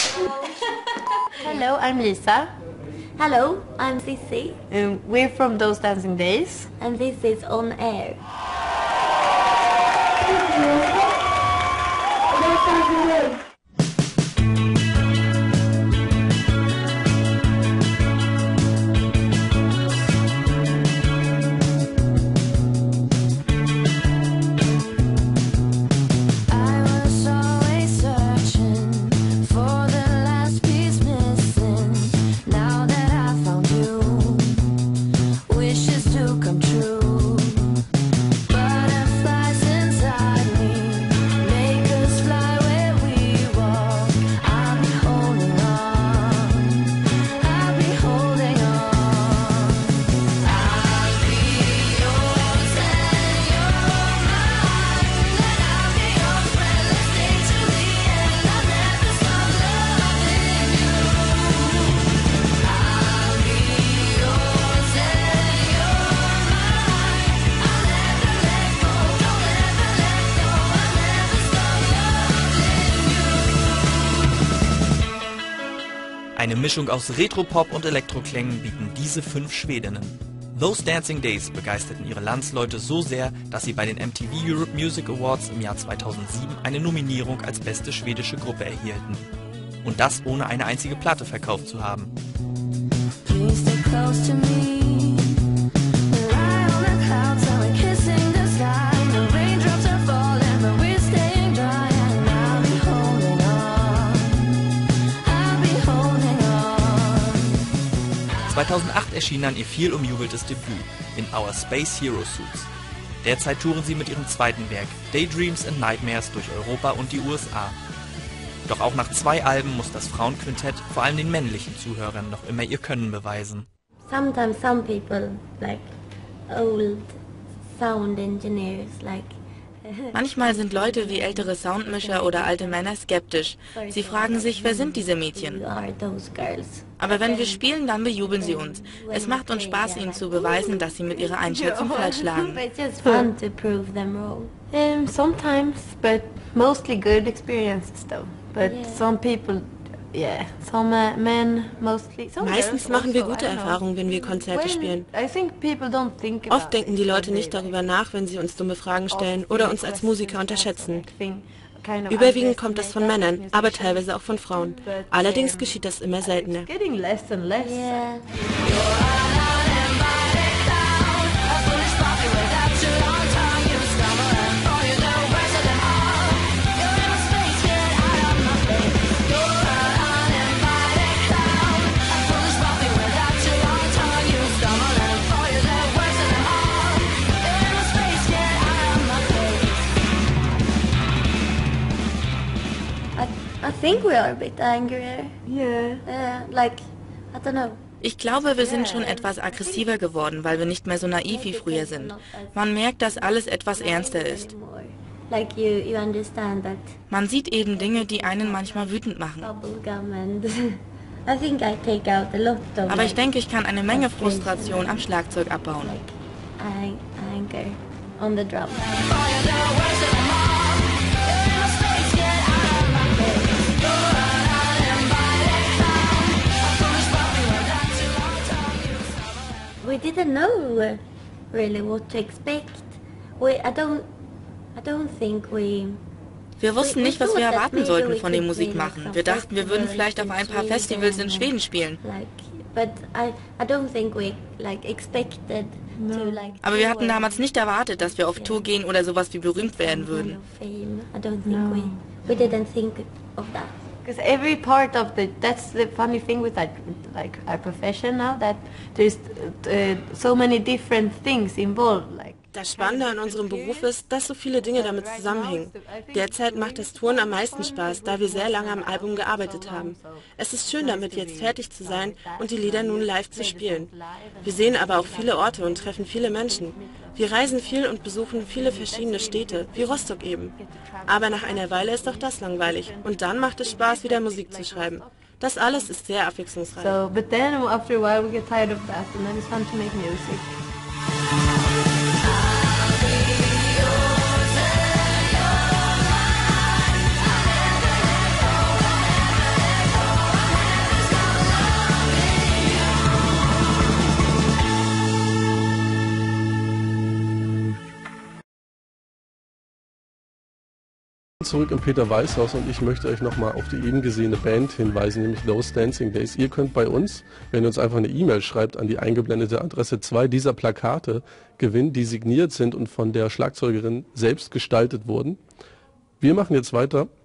Hello, I'm Lisa. Hello, I'm Cissi. We're from Those Dancing Days. And this is On Air. Eine Mischung aus Retropop und Elektroklängen bieten diese 5 Schwedinnen. Those Dancing Days begeisterten ihre Landsleute so sehr, dass sie bei den MTV Europe Music Awards im Jahr 2007 eine Nominierung als beste schwedische Gruppe erhielten. Und das ohne eine einzige Platte verkauft zu haben. In 2008 erschien dann ihr viel umjubeltes Debüt in Our Space Hero Suits. Derzeit touren sie mit ihrem zweiten Werk Daydreams and Nightmares durch Europa und die USA. Doch auch nach 2 Alben muss das Frauenquintett vor allem den männlichen Zuhörern noch immer ihr Können beweisen. Sometimes some people, like old sound engineers, like Manchmal sind Leute wie ältere Soundmischer oder alte Männer skeptisch. Sie fragen sich, wer sind diese Mädchen? Aber wenn wir spielen, dann bejubeln sie uns. Es macht uns Spaß, ihnen zu beweisen, dass sie mit ihrer Einschätzung falsch lagen. Sometimes, but mostly good experiences though. But some people, yeah, some men mostly. Meistens machen wir gute Erfahrungen, wenn wir Konzerte spielen. Oft denken die Leute nicht darüber nach, wenn sie uns dumme Fragen stellen oder uns als Musiker unterschätzen. Überwiegend kommt das von Männern, aber teilweise auch von Frauen. Allerdings geschieht das immer seltener. I think we are a bit angrier. Like, I don't know. Ich glaube, wir sind schon etwas aggressiver geworden, weil wir nicht mehr so naiv wie früher sind. Man merkt, dass alles etwas ernster ist. Man sieht eben Dinge, die einen manchmal wütend machen. Aber ich denke, ich kann eine Menge Frustration am Schlagzeug abbauen. We didn't know really what to expect. I don't think we. Wir wussten nicht, was wir erwarten sollten von dem Musikmachen. Wir dachten, wir würden vielleicht auf ein paar Festivals in Schweden spielen. Aber wir hatten damals nicht erwartet, dass wir auf Tour gehen oder sowas wie berühmt werden würden. Because every part of that's the funny thing with like our profession now, that there's so many different things involved. Das Spannende an unserem Beruf ist, dass so viele Dinge damit zusammenhängen. Derzeit macht das Touren am meisten Spaß, da wir sehr lange am Album gearbeitet haben. Es ist schön, damit jetzt fertig zu sein und die Lieder nun live zu spielen. Wir sehen aber auch viele Orte und treffen viele Menschen. Wir reisen viel und besuchen viele verschiedene Städte, wie Rostock eben. Aber nach einer Weile ist auch das langweilig und dann macht es Spaß, wieder Musik zu schreiben. Das alles ist sehr abwechslungsreich. So, but then after a while we get tired of that and then it's fun to make music. Zurück im Peter-Weiß-Haus und ich möchte euch nochmal auf die eben gesehene Band hinweisen, nämlich Those Dancing Days. Ihr könnt bei uns, wenn ihr uns einfach eine E-Mail schreibt an die eingeblendete Adresse 2 dieser Plakate, gewinnen, die signiert sind und von der Schlagzeugerin selbst gestaltet wurden. Wir machen jetzt weiter